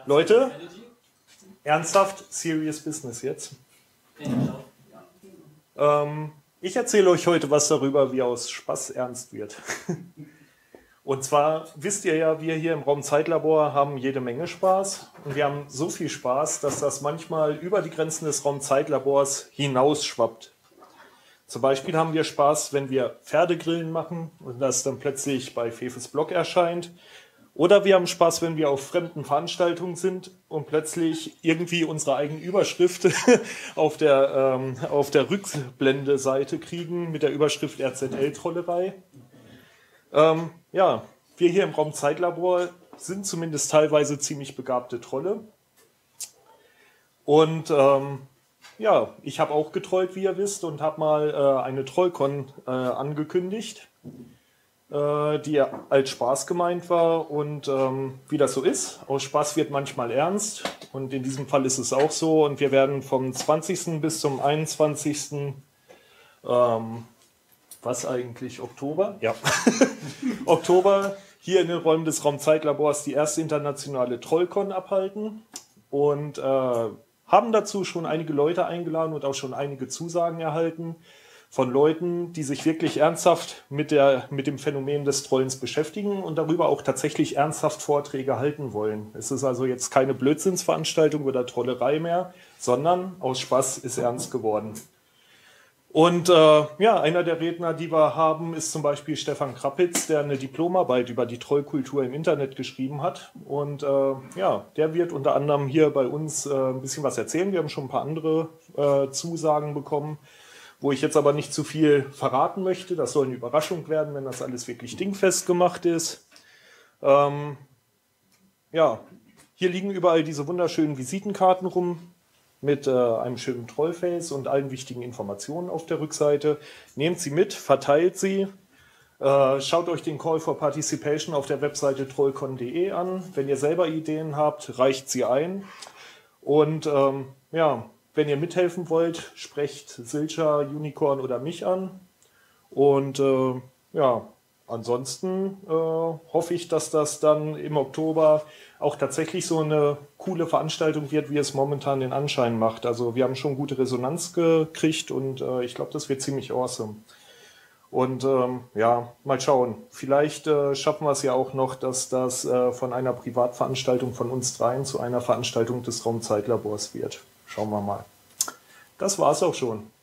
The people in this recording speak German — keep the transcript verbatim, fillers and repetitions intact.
Leute, ernsthaft, serious business jetzt. Ähm, ich erzähle euch heute was darüber, wie aus Spaß ernst wird. Und zwar wisst ihr ja, wir hier im Raum Zeitlabor haben jede Menge Spaß. Und wir haben so viel Spaß, dass das manchmal über die Grenzen des Raum Zeitlabors hinausschwappt. Zum Beispiel haben wir Spaß, wenn wir Pferdegrillen machen und das dann plötzlich bei Fefes Blog erscheint. Oder wir haben Spaß, wenn wir auf fremden Veranstaltungen sind und plötzlich irgendwie unsere eigene Überschrift auf der, ähm, auf der Rückblende-Seite kriegen mit der Überschrift R Z L-Trollerei. Ähm, ja, wir hier im Raum Zeitlabor sind zumindest teilweise ziemlich begabte Trolle. Und ähm, ja, ich habe auch getrollt, wie ihr wisst, und habe mal äh, eine Trollcon äh, angekündigt, äh, die als Spaß gemeint war. Und ähm, wie das so ist, aus Spaß wird manchmal ernst. Und in diesem Fall ist es auch so. Und wir werden vom zwanzigsten bis zum einundzwanzigsten Ähm, was eigentlich, Oktober? Ja, Oktober hier in den Räumen des Raumzeitlabors die erste internationale Trollcon abhalten. Und äh, haben dazu schon einige Leute eingeladen und auch schon einige Zusagen erhalten von Leuten, die sich wirklich ernsthaft mit, der, mit dem Phänomen des Trollens beschäftigen und darüber auch tatsächlich ernsthaft Vorträge halten wollen. Es ist also jetzt keine Blödsinnsveranstaltung oder Trollerei mehr, sondern aus Spaß ist ernst geworden. Und äh, ja, einer der Redner, die wir haben, ist zum Beispiel Stefan Krappitz, der eine Diplomarbeit über die Trollkultur im Internet geschrieben hat. Und äh, ja, der wird unter anderem hier bei uns äh, ein bisschen was erzählen. Wir haben schon ein paar andere äh, Zusagen bekommen, wo ich jetzt aber nicht zu viel verraten möchte. Das soll eine Überraschung werden, wenn das alles wirklich dingfest gemacht ist. Ähm, ja, hier liegen überall diese wunderschönen Visitenkarten rum mit äh, einem schönen Trollface und allen wichtigen Informationen auf der Rückseite. Nehmt sie mit, verteilt sie. Äh, schaut euch den Call for Participation auf der Webseite trollcon punkt de an. Wenn ihr selber Ideen habt, reicht sie ein. Und ähm, ja, wenn ihr mithelfen wollt, sprecht Silcher, Unicorn oder mich an. Und äh, ja, ansonsten äh, hoffe ich, dass das dann im Oktober auch tatsächlich so eine coole Veranstaltung wird, wie es momentan den Anschein macht. Also wir haben schon gute Resonanz gekriegt und äh, ich glaube, das wird ziemlich awesome. Und ähm, ja, mal schauen. Vielleicht äh, schaffen wir es ja auch noch, dass das äh, von einer Privatveranstaltung von uns dreien zu einer Veranstaltung des Raumzeitlabors wird. Schauen wir mal. Das war's auch schon.